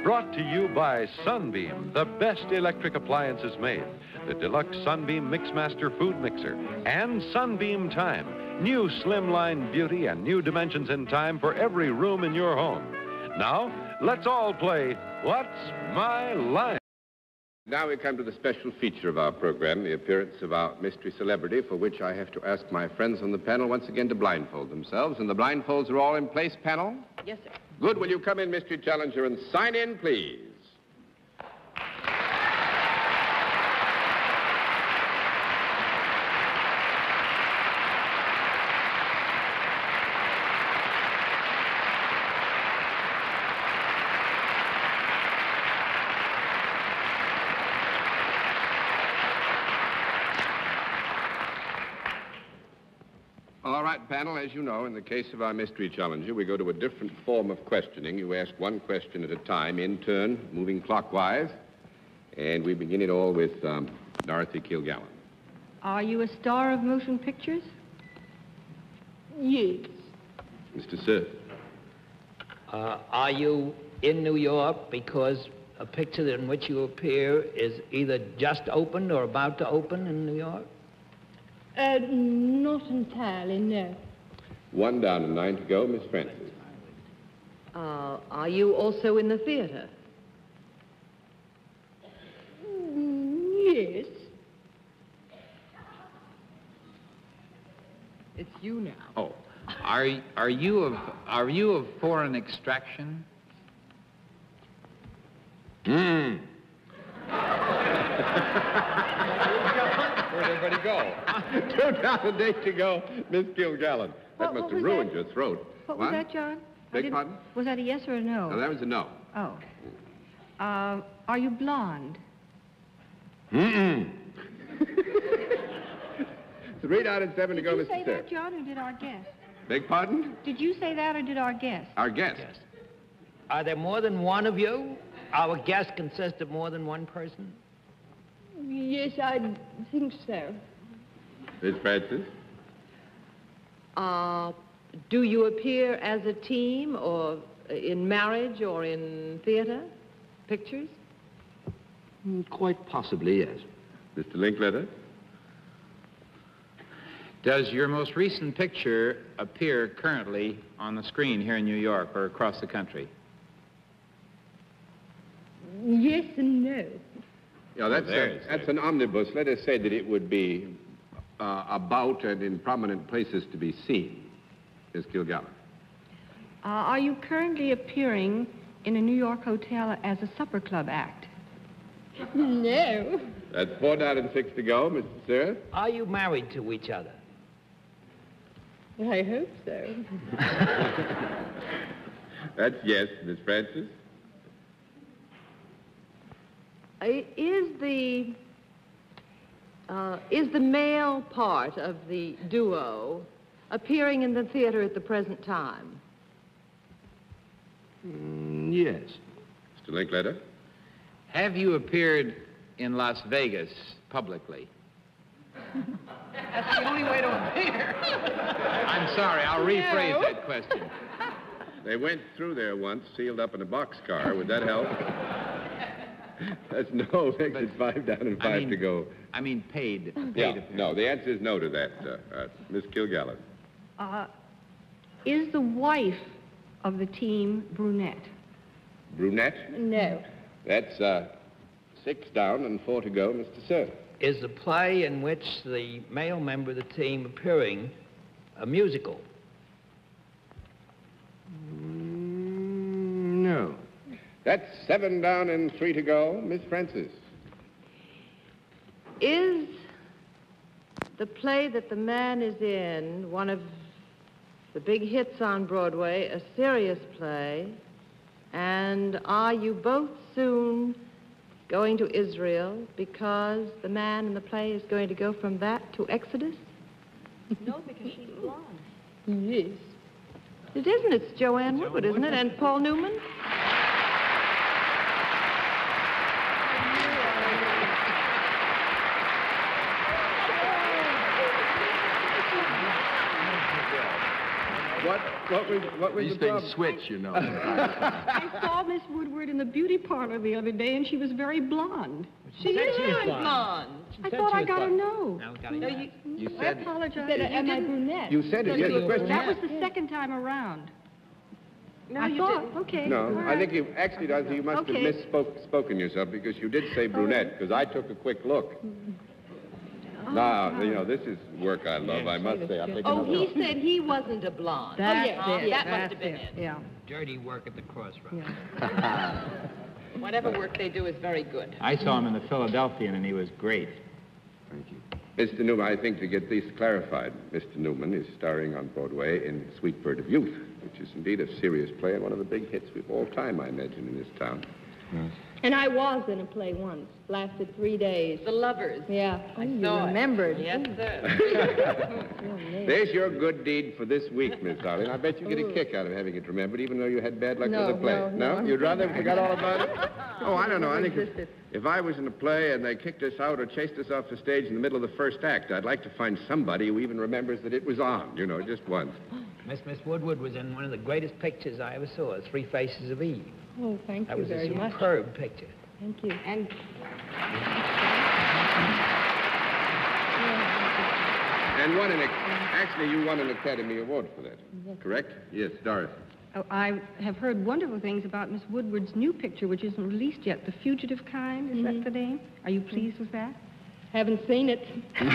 Brought to you by Sunbeam, the best electric appliances made. The deluxe Sunbeam Mixmaster food mixer and Sunbeam Time. New slimline beauty and new dimensions in time for every room in your home. Now, let's all play What's My Line? Now we come to the special feature of our program, the appearance of our mystery celebrity, for which I have to ask my friends on the panel once again to blindfold themselves. And the blindfolds are all in place, panel? Yes, sir. Good. Will you come in, Mystery Challenger, and sign in, please? All right, panel, as you know, in the case of our mystery challenger, we go to a different form of questioning. You ask one question at a time, in turn, moving clockwise. And we begin it all with Dorothy Kilgallen. Are you a star of motion pictures? Yes. Mr. Sir. Are you in New York because a picture in which you appear is either just opened or about to open in New York? Not entirely, no. 1 down and 9 to go, Miss Francis. Are you also in the theater? Yes. It's you now. Oh, are you of foreign extraction? Where'd everybody go? 2 down and 8 to go, Miss Kilgallen. That must have ruined your throat. What was that, John? Beg pardon? Was that a yes or a no? No, that was a no. Oh. Are you blonde? 3 down and 7 to go, Did you Mr. say Sir. that, John, or did our guest? Beg pardon? Did you say that, or did our guest? Our guest. Yes. Are there more than one of you? Our guests consist of more than one person? Yes, I think so. Miss Francis. Do you appear as a team, or in marriage, or in theater pictures? Quite possibly, yes. Mr. Linkletter. Does your most recent picture appear currently on the screen here in New York or across the country? Yes and no. Yeah, that's an omnibus. Let us say that it would be about and in prominent places to be seen, Miss Kilgallen. Are you currently appearing in a New York hotel as a supper club act? No. That's 4 down and 6 to go, Mr. Sir. Are you married to each other? I hope so. That's yes, Miss Francis. Is the male part of the duo appearing in the theater at the present time? Yes. Mr. Linkletter. Have you appeared in Las Vegas publicly? That's the only way to appear. I'm sorry, I'll rephrase that question. They went through there once, sealed up in a boxcar. Would that help? That's no. Makes it 5 down and 5 to go. I mean paid Yeah, no, the answer is no to that, Miss Kilgallen. Is the wife of the team brunette? Brunette? No. That's 6 down and 4 to go, Mr. Sir. Is the play in which the male member of the team appearing a musical? No. That's 7 down and 3 to go, Miss Francis. Is the play that the man is in one of the big hits on Broadway, a serious play? And are you both soon going to Israel because the man in the play is going to go from that to Exodus? No, because she's blonde. Yes. It isn't. It's Joanne Woodward, isn't it? And Paul Newman? What was These the things problem? switch, you know. I saw Miss Woodward in the beauty parlor the other day, and she was very blonde. She said she was blonde. blonde. I thought I got to know. Now we gotta know. You I said... apologize. Am I brunette? You said it, yes. The question... That was the second time around. No, I you thought, didn't. okay. No, all I right. think you actually, Dorothy, you must Okay. have misspoken yourself because you did say brunette, because I took a quick look. Now, you know, this is work I love, I must say. I'll take Oh, another he said he wasn't a blonde. That's yes. it. That must That's have been it. it. Yeah. Dirty work at the crossroads. Whatever work they do is very good. I saw him in the Philadelphian, and he was great. Thank you. Mr. Newman, I think to get this clarified, Mr. Newman is starring on Broadway in Sweet Bird of Youth, which is indeed a serious play and one of the big hits of all time, I imagine, in this town. And I was in a play once. Lasted 3 days. The Lovers. Yeah. I you saw it. remembered. Yes, sir. There's your good deed for this week, Miss Darling. I bet you get a kick out of having it remembered, even though you had bad luck with the play. No. You'd rather have forgot all about it? Oh, I don't know. I think Existed. if I was in a play and they kicked us out or chased us off the stage in the middle of the first act, I'd like to find somebody who even remembers that it was on, you know, just once. Miss Woodward was in one of the greatest pictures I ever saw, Three Faces of Eve. Oh, thank That you was a very much. superb picture. Thank you. And And actually, you won an Academy Award for that, correct? Yes, Doris. Oh, I have heard wonderful things about Miss Woodward's new picture, which isn't released yet. The Fugitive Kind, is that the name? Are you pleased with that? Haven't seen it.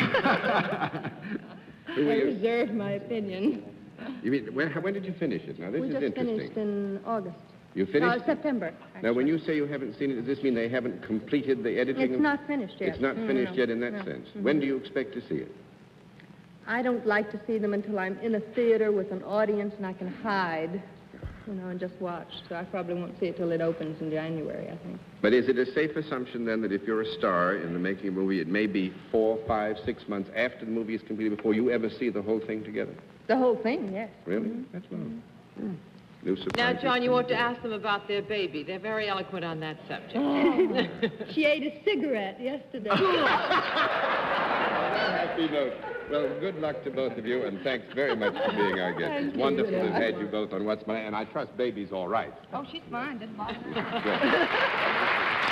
Who I were you? reserve my opinion. You mean, when did you finish it? Now, this We is just interesting. finished in August. You finished? September. Now, when you say you haven't seen it, does this mean they haven't completed the editing? It's not finished yet. It's not finished yet in that No. sense. When do you expect to see it? I don't like to see them until I'm in a theater with an audience and I can hide, you know, and just watch. So I probably won't see it till it opens in January, I think. But is it a safe assumption, then, that if you're a star in the making of a movie, it may be 4, 5, 6 months after the movie is completed before you ever see the whole thing together? The whole thing, yes. Really? That's long. New now, surprises John, you come ought to together. ask them about their baby. They're very eloquent on that subject. Oh, she ate a cigarette yesterday. Happy note. Well, good luck to both of you, and thanks very much for being our guest. It's wonderful to have had you both on What's My... And I trust baby's all right. Oh, she's fine. Didn't bother me. Good.